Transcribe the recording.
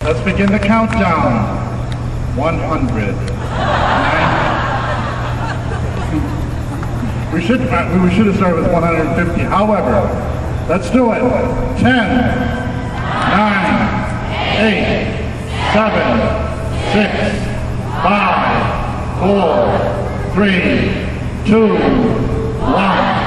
Let's begin the countdown. 100. We should have started with 150. However, let's do it. 10, 9, 8, 7, 6, 5, 4, 3, 2, 1.